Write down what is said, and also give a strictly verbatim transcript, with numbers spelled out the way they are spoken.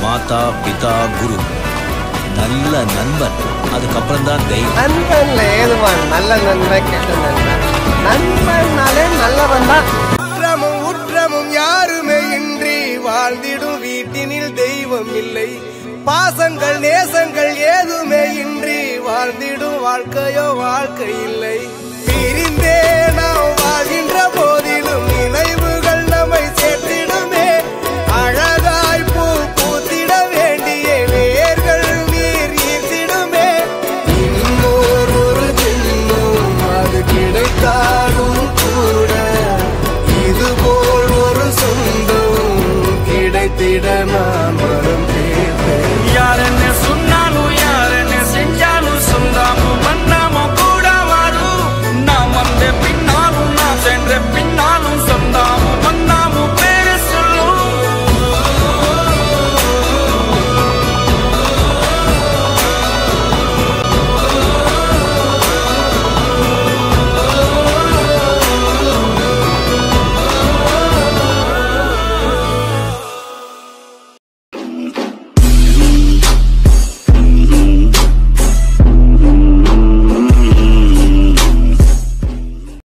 மாதா பிதா குரு, நல்ல நண்பன், அதுக்கப்புறம் தான் தெய்வம். நண்பன்ல ஏதுமா நல்ல நண்பன் கெட்ட நண்பன்? நண்பன்னாலே நல்லவன் தான். உற்றமும் உற்றமும் யாருமே இன்றி வாழ்ந்திடும் வீட்டினில் தெய்வம் இல்லை. பாசங்கள் நேசங்கள் ஏதுமே இன்றி வாழ்ந்திடும் வாழ்க்கையோ வாழ்க்கை இல்லை. பிரிந்தே நாம் வாழ்கின்ற போதிலும் நினைவுகள் நம்மை சேர்த்து